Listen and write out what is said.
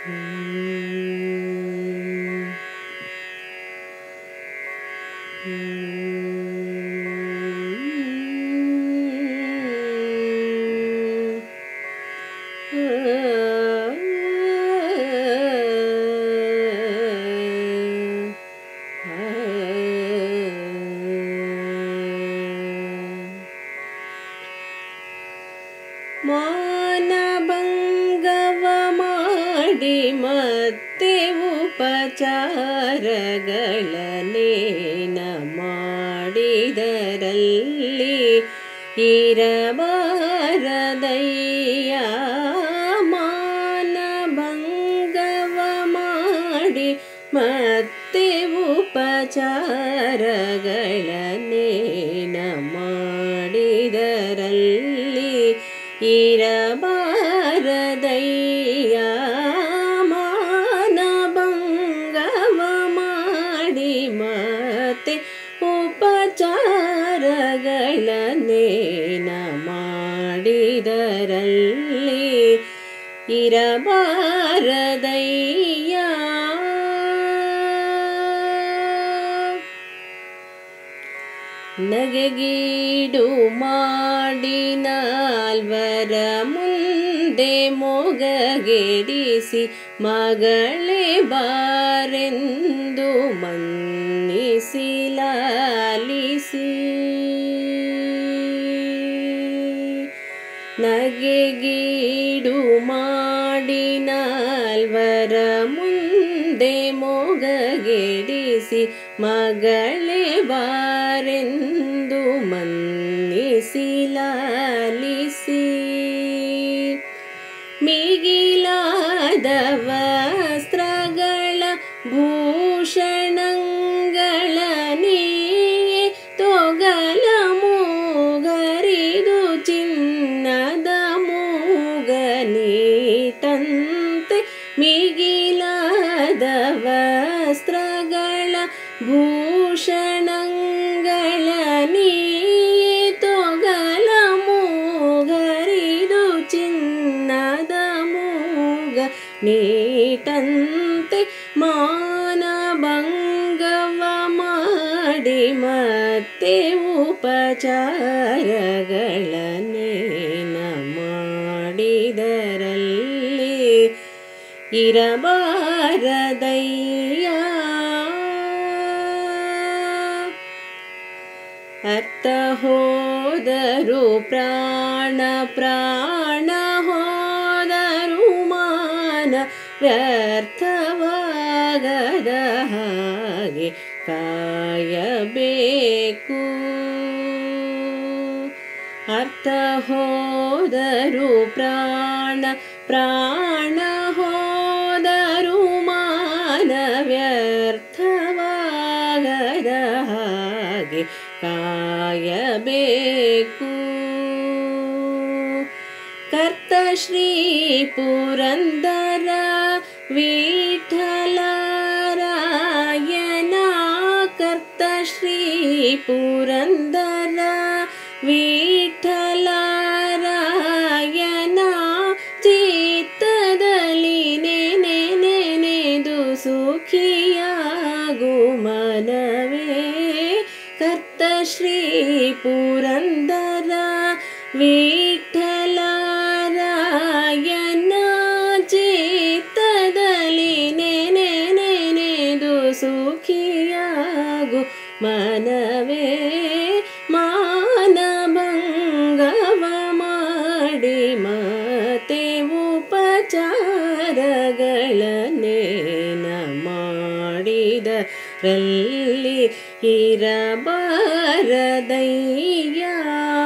ಮಾನಭಂಗವ ಮಾಡಿ ಮತ್ತೆ ಉಪಚಾರಗಳನ್ನೇನ ಮಾಡಿದರಲ್ಲಿ ಇರಬಾರದಯ್ಯ. ಮಾನಭಂಗವ ಮಾಡಿ ಮತ್ತೆ ಉಪಚಾರಗಳನ್ನೇನ ಮಾಡಿದರಲ್ಲಿ ಇರಬಾರದಯ್ಯ. ಮಾನಭಂಗವ ಮಾಡಿ ಮತ್ತೆ ಉಪಚಾರಗಳನ್ನೇನ ಮಾಡಿದರಲ್ಲಿ ಇರಬಾರದಯ್ಯ. ನಗೆಗೀಡು ಮಾಡಿ ನಾಲ್ವರ ಮುಂದೆ ಮೊಗಗೆಡಿಸಿ ಮಗಳೇ ಬಾರೆಂದು ಮನ್ನಿಸಿ ಲಾಲಿಸಿ. ನಗೆಗೀಡು ಮಾಡಿ ನಾಲ್ವರ ಮುಂದೆ ಮೊಗಗೆಡಿಸಿ ಮಗಳೇ ಬಾರೆಂದು ಮನ್ನಿಸಿ ಲಾಲಿಸಿ. ಮಿಗಿಲಾದ ವಸ್ತ್ರಗಳ ಭೂಷಣಗಳ ನೀಯೇ ತೊಗಲ ಮೂಗರಿದು ಚಿನ್ನದ ಮೂಗನೀಟಂತೆ. ಮಿಗಿಲಾದ ವಸ್ತ್ರಗಳ ಭೂಷಣಗಳ ನೀಯೇ ತೊಗಲ ಮೂಗರಿದು ಚಿನ್ನದ ಮೂಗ ನೀಟಂತೆ. ಮಾನಭಂಗವ ಮಾಡಿ ಮತ್ತೆ ಉಪಚಾರಗಳನ್ನೇನ ಮಾಡಿದರಲ್ಲಿ ಇರಬಾರದಯ್ಯ. ಅರ್ಥ ಹೋದರು ಪ್ರಾಣ, ಪ್ರಾಣ ಹೋದರು ಮಾನ, ವ್ಯರ್ಥವಾಗದ ಹಾಗೆ ಕಾಯಬೇಕು. ಅರ್ಥ ಹೋದರು ಪ್ರಾಣ, ಪ್ರಾಣ ಹೋದರು ಮಾನ, ವ್ಯರ್ಥವಾಗದ ಹಾಗೆ ಕಾಯಬೇಕು. ಕರ್ತ ಶ್ರೀ ಪುರಂದರ ವಿಠಲರಾಯನ, ಕರ್ತ ಶ್ರೀ ಪುರಂದರ ವಿಠಲರಾಯನ, ಚಿತ್ತದಲ್ಲಿ ನೆನೆದು ಸುಖಿಯಾಗು ಮನವೇ. ಕರ್ತ ಶ್ರೀ ಪುರಂದರ ವಿಠಲರಾಯನ, ಚಿತ್ತದಲ್ಲಿ ನೆನೆದು ಸುಖಿಯಾಗು ಮನವೇ. ಮಾನಭಂಗವ ಮಾಡಿ ಮತ್ತೆ ಉಪಚಾರಗಳನ್ನೇನ ಮಾಡಿದರಲ್ಲಿ ಇರಬಾರದಯ್ಯ.